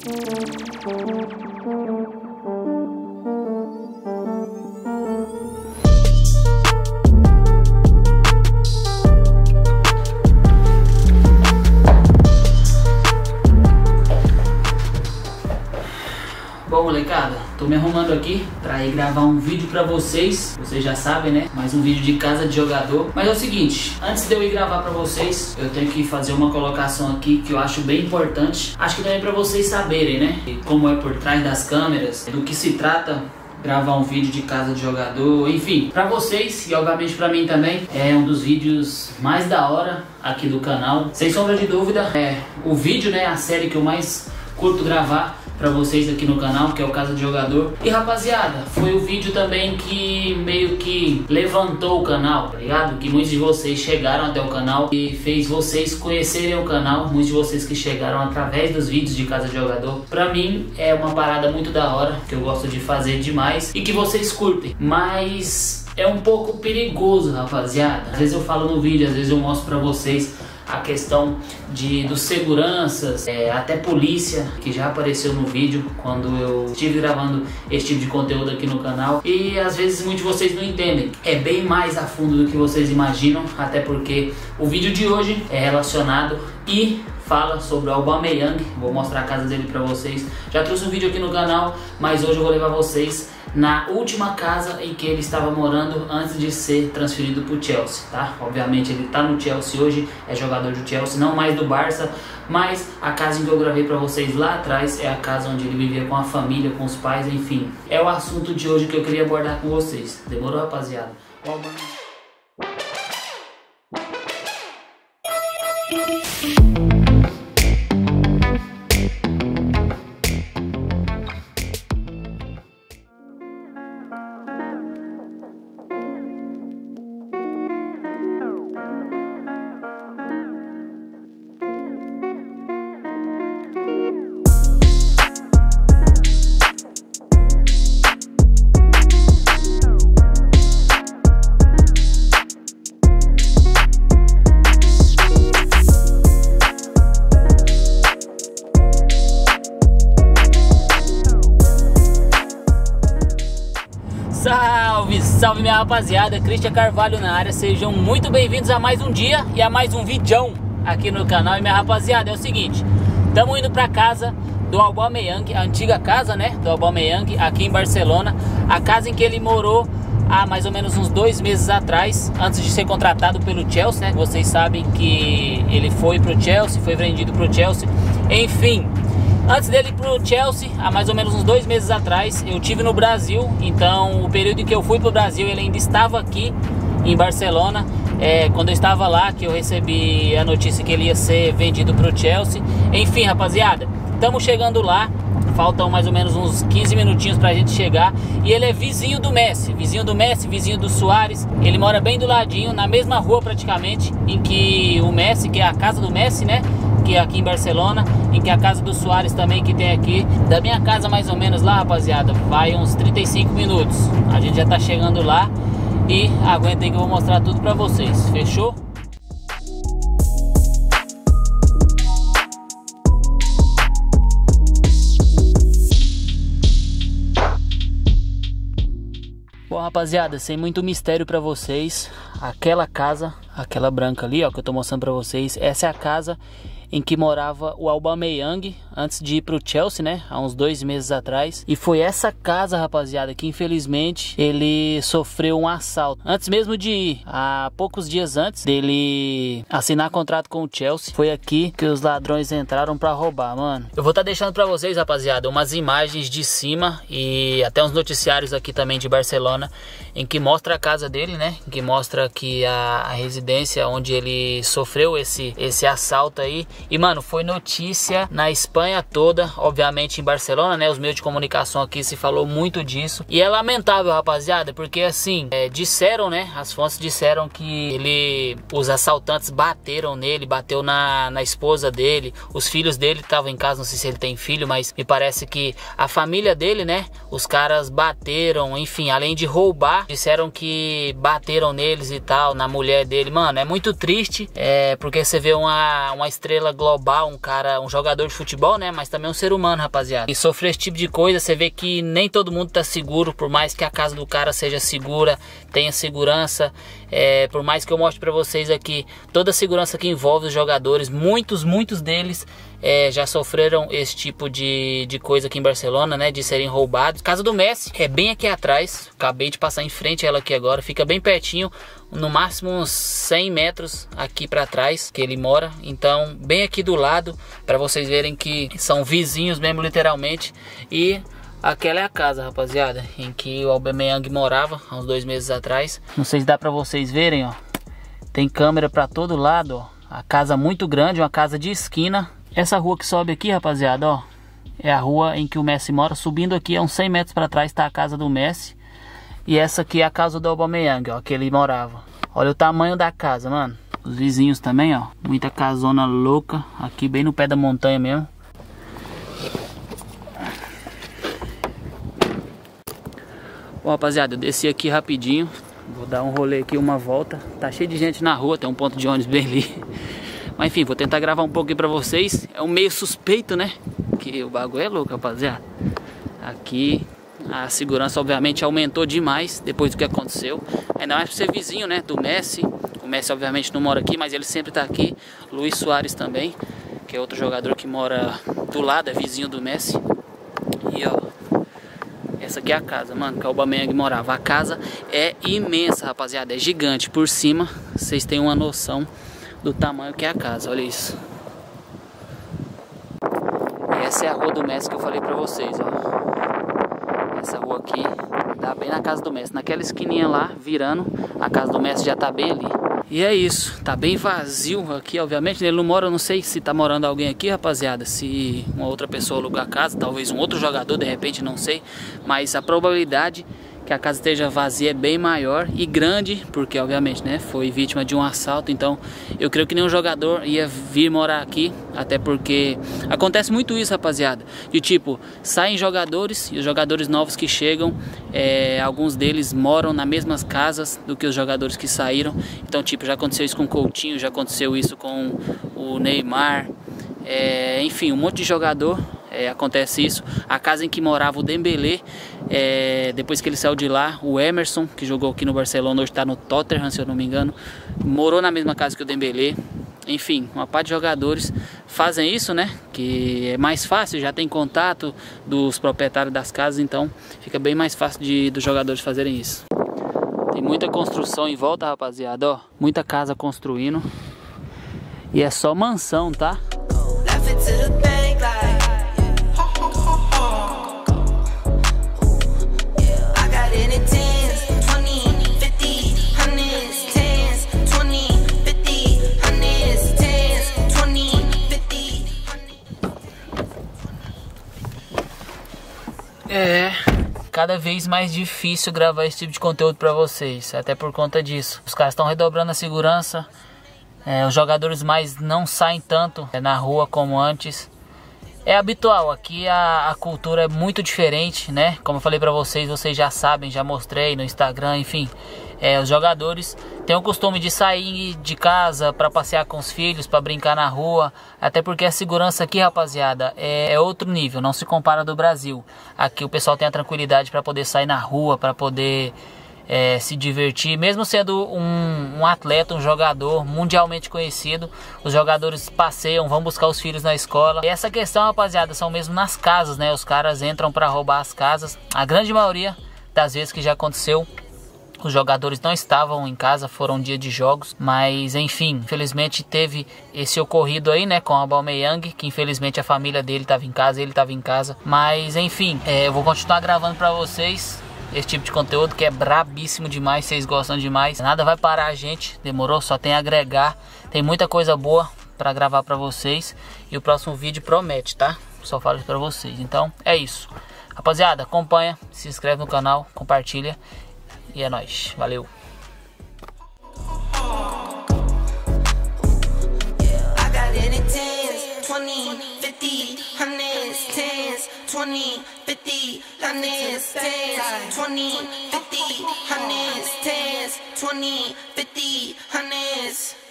Bom, molecada, tô me arrumando aqui pra ir gravar um vídeo pra vocês. Vocês já sabem, né? Mais um vídeo de casa de jogador. Mas é o seguinte, antes de eu ir gravar pra vocês, eu tenho que fazer uma colocação aqui que eu acho bem importante. Acho que também pra vocês saberem, né? Como é por trás das câmeras, do que se trata gravar um vídeo de casa de jogador, enfim, pra vocês e obviamente pra mim também, é um dos vídeos mais da hora aqui do canal. Sem sombra de dúvida, é o vídeo, né? A série que eu mais curto gravar pra vocês aqui no canal, que é o Casa de Jogador. E rapaziada, foi o vídeo também que meio que levantou o canal, tá ligado? Que muitos de vocês chegaram até o canal e fez vocês conhecerem o canal. Muitos de vocês que chegaram através dos vídeos de Casa de Jogador. Pra mim é uma parada muito da hora, que eu gosto de fazer demais e que vocês curtem. Mas é um pouco perigoso, rapaziada. Às vezes eu falo no vídeo, às vezes eu mostro pra vocês a questão dos seguranças, até polícia, que já apareceu no vídeo quando eu estive gravando esse tipo de conteúdo aqui no canal. E às vezes muitos de vocês não entendem, é bem mais a fundo do que vocês imaginam, até porque o vídeo de hoje é relacionado e fala sobre o Aubameyang. Vou mostrar a casa dele pra vocês. Já trouxe um vídeo aqui no canal, mas hoje eu vou levar vocês na última casa em que ele estava morando antes de ser transferido para o Chelsea, tá? Obviamente ele está no Chelsea hoje, é jogador do Chelsea, não mais do Barça, mas a casa em que eu gravei para vocês lá atrás é a casa onde ele vivia com a família, com os pais, enfim. É o assunto de hoje que eu queria abordar com vocês. Demorou, rapaziada? Salve, salve minha rapaziada, Christian Carvalho na área. Sejam muito bem-vindos a mais um dia e a mais um vidão aqui no canal. E minha rapaziada, é o seguinte, estamos indo pra casa do Aubameyang, a antiga casa, né, do Aubameyang aqui em Barcelona. A casa em que ele morou há mais ou menos uns 2 meses atrás, antes de ser contratado pelo Chelsea, né? Vocês sabem que ele foi pro Chelsea, foi vendido pro Chelsea, enfim. Antes dele ir pro Chelsea, há mais ou menos uns 2 meses atrás, eu estive no Brasil. Então o período em que eu fui pro Brasil, ele ainda estava aqui em Barcelona. Quando eu estava lá, que eu recebi a notícia que ele ia ser vendido pro Chelsea. Enfim, rapaziada, estamos chegando lá. Faltam mais ou menos uns 15 minutinhos pra gente chegar. E ele é vizinho do Messi, vizinho do Suárez. Ele mora bem do ladinho, na mesma rua praticamente, em que o Messi, que é a casa do Messi, né, que é aqui em Barcelona, em que a casa do Suárez também, que tem aqui. Da minha casa mais ou menos lá, rapaziada, vai uns 35 minutos. A gente já tá chegando lá e aguenta aí que eu vou mostrar tudo pra vocês, fechou? Bom, rapaziada, sem muito mistério pra vocês, aquela casa, aquela branca ali, ó, que eu tô mostrando pra vocês, essa é a casa em que morava o Aubameyang antes de ir pro Chelsea, né, há uns 2 meses atrás. E foi essa casa, rapaziada, que infelizmente ele sofreu um assalto. Antes mesmo de ir, há poucos dias antes dele assinar contrato com o Chelsea, foi aqui que os ladrões entraram pra roubar, mano. Eu vou estar deixando pra vocês, rapaziada, umas imagens de cima e até uns noticiários aqui também de Barcelona, em que mostra a casa dele, né, em que mostra aqui a residência onde ele sofreu esse assalto aí. E, mano, foi notícia na Espanha toda, obviamente em Barcelona, né? Os meios de comunicação aqui se falou muito disso. E é lamentável, rapaziada, porque assim, disseram, né? As fontes disseram que os assaltantes bateram nele, bateu na esposa dele. Os filhos dele estavam em casa, não sei se ele tem filho, mas me parece que a família dele, né? Os caras bateram, enfim, além de roubar, disseram que bateram neles e tal, na mulher dele. Mano, é muito triste, porque você vê uma estrela global, um jogador de futebol, né? Mas também um ser humano, rapaziada. E sofrer esse tipo de coisa, você vê que nem todo mundo tá seguro, por mais que a casa do cara seja segura, tenha segurança. Por mais que eu mostre pra vocês aqui toda a segurança que envolve os jogadores, muitos deles já sofreram esse tipo de coisa aqui em Barcelona, né? De serem roubados. Casa do Messi é bem aqui atrás, acabei de passar em frente a ela aqui agora, fica bem pertinho, no máximo uns 100 metros aqui pra trás que ele mora. Então bem aqui do lado, pra vocês verem que são vizinhos mesmo, literalmente. E aquela é a casa, rapaziada, em que o Aubameyang morava há uns 2 meses atrás. Não sei se dá pra vocês verem, ó. Tem câmera pra todo lado, ó. A casa muito grande, uma casa de esquina. Essa rua que sobe aqui, rapaziada, ó, é a rua em que o Messi mora. Subindo aqui, uns 100 metros pra trás, tá a casa do Messi. E essa aqui é a casa do Aubameyang, ó, que ele morava. Olha o tamanho da casa, mano. Os vizinhos também, ó. Muita casona louca. Aqui bem no pé da montanha mesmo. Bom, rapaziada, eu desci aqui rapidinho. Vou dar um rolê aqui, uma volta. Tá cheio de gente na rua, tem um ponto de ônibus bem ali. Mas enfim, vou tentar gravar um pouco aqui pra vocês. É um meio suspeito, né? Que o bagulho é louco, rapaziada. Aqui a segurança obviamente aumentou demais depois do que aconteceu. Ainda mais por ser vizinho, né, do Messi. O Messi obviamente não mora aqui, mas ele sempre tá aqui. Luis Suárez também, que é outro jogador que mora do lado, é vizinho do Messi. E ó, essa aqui é a casa, mano, que o Aubameyang morava. A casa é imensa, rapaziada, é gigante. Por cima, vocês têm uma noção do tamanho que é a casa, olha isso. E essa é a rua do Messi que eu falei pra vocês, ó. Essa rua aqui dá bem na casa do Messi. Naquela esquininha lá, virando, a casa do Messi já tá bem ali. E é isso, tá bem vazio aqui, obviamente. Ele não mora, eu não sei se tá morando alguém aqui, rapaziada. Se uma outra pessoa alugar a casa, talvez um outro jogador, de repente, não sei. Mas a probabilidade que a casa esteja vazia é bem maior e grande, porque obviamente, né, foi vítima de um assalto. Então eu creio que nenhum jogador ia vir morar aqui, até porque acontece muito isso, rapaziada, de tipo, saem jogadores e os jogadores novos que chegam, alguns deles moram nas mesmas casas do que os jogadores que saíram. Então tipo, já aconteceu isso com o Coutinho, já aconteceu isso com o Neymar, enfim, um monte de jogador. Acontece isso. A casa em que morava o Dembélé, depois que ele saiu de lá, o Emerson, que jogou aqui no Barcelona, hoje está no Tottenham, se eu não me engano, morou na mesma casa que o Dembélé. Enfim, uma parte de jogadores fazem isso, né? Que é mais fácil, já tem contato dos proprietários das casas, então fica bem mais fácil dos jogadores fazerem isso. Tem muita construção em volta, rapaziada, ó. Muita casa construindo. E é só mansão, tá? Cada vez mais difícil gravar esse tipo de conteúdo pra vocês, até por conta disso. Os caras estão redobrando a segurança, os jogadores mais não saem tanto na rua como antes. É habitual, aqui a cultura é muito diferente, né? Como eu falei pra vocês, vocês já sabem, já mostrei no Instagram, enfim. Os jogadores têm o costume de sair de casa para passear com os filhos, para brincar na rua. Até porque a segurança aqui, rapaziada, é outro nível, não se compara do Brasil. Aqui o pessoal tem a tranquilidade para poder sair na rua, para poder se divertir. Mesmo sendo um atleta, um jogador mundialmente conhecido, os jogadores passeiam, vão buscar os filhos na escola. E essa questão, rapaziada, são mesmo nas casas, né? Os caras entram para roubar as casas. A grande maioria das vezes que já aconteceu, os jogadores não estavam em casa, foram dia de jogos, mas enfim, infelizmente teve esse ocorrido aí, né, com o Aubameyang, que infelizmente a família dele estava em casa, ele estava em casa, mas enfim, eu vou continuar gravando pra vocês esse tipo de conteúdo que é brabíssimo demais, vocês gostam demais, nada vai parar a gente, demorou? Só tem a agregar, tem muita coisa boa pra gravar pra vocês e o próximo vídeo promete, tá? Só falo isso pra vocês, então é isso. Rapaziada, acompanha, se inscreve no canal, compartilha. E é nóis, valeu! $20, $50, $100, $10, $20, $50, $100, $20, $50, $100.